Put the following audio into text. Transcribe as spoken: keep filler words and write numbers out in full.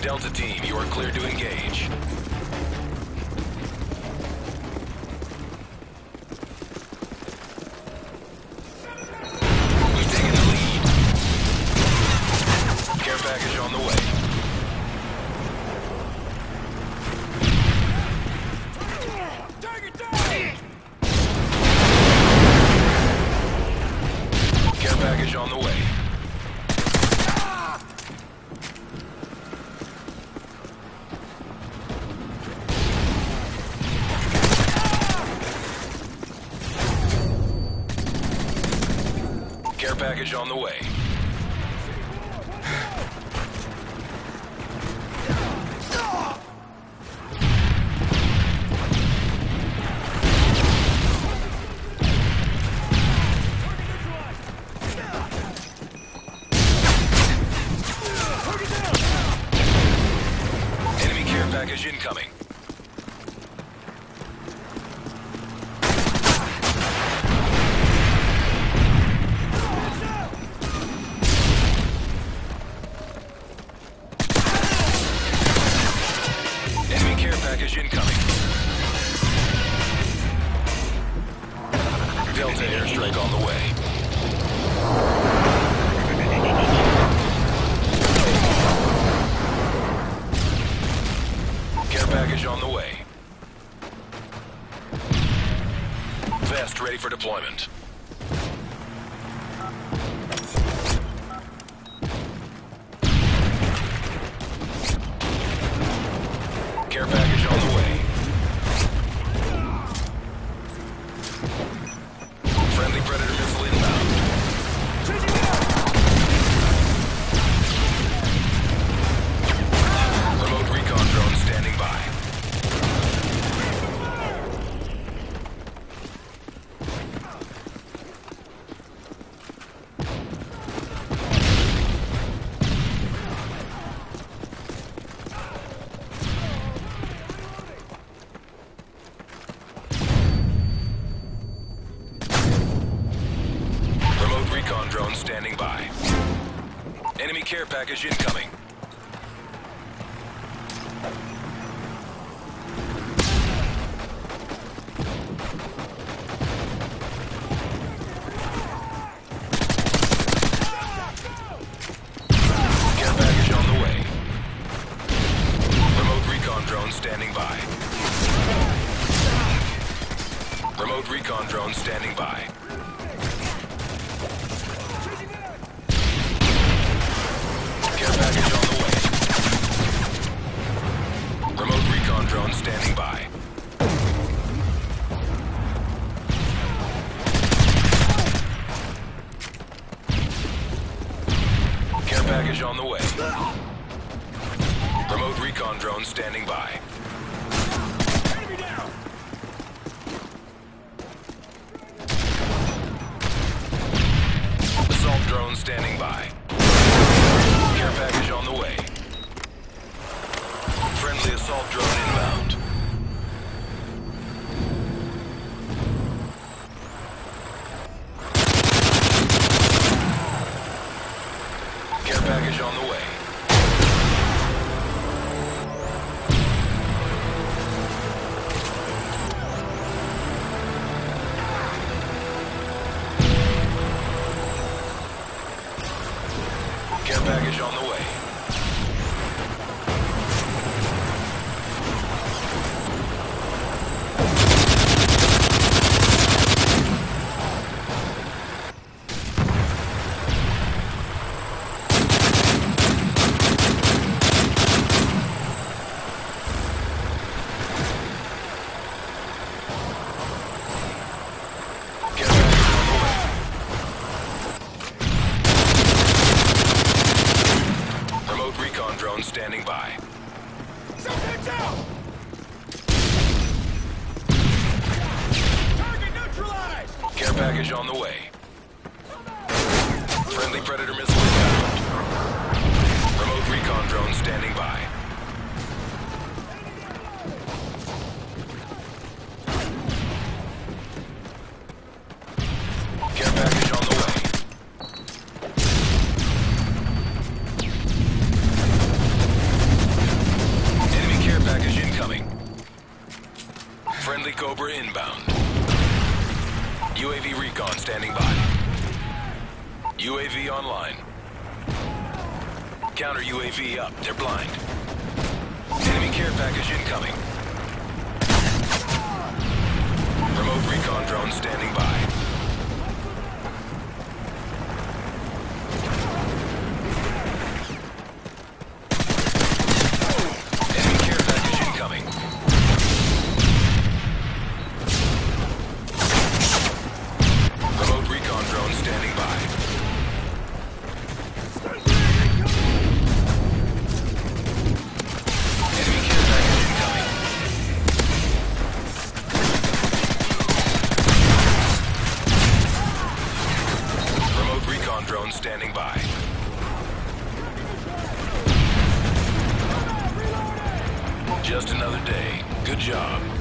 Delta team, you are cleared to engage. We've taken the lead. Care package on the way. Care package on the way. Care package on the way. Enemy care package incoming. Package incoming. Delta airstrike on the way. Care package on the way. Vest ready for deployment. Care package on the way. Friendly Predator missile inbound. Remote recon drone standing by. Recon drone standing by. Enemy care package incoming. Care package on the way. Remote recon drone standing by. Remote recon drone standing by. Care package on the way. Remote recon drone standing by. Care package on the way. Remote recon drone standing by. Enemy down. Assault drone standing by. Care package on the way. Friendly assault drone inbound. Care package on the way. Care package on the way. Recon drone standing by. Subject down! Target neutralized! Care package on the way. Friendly Predator missile inbound. Remote recon drone standing by. Care package on the way. V recon standing by. U A V online. Counter U A V up. They're blind. Enemy care package incoming. Remote recon drone standing by. Enemy care package incoming. Remote recon drone standing by. Enemy care package incoming. Remote recon drone standing by. Just another day. Good job.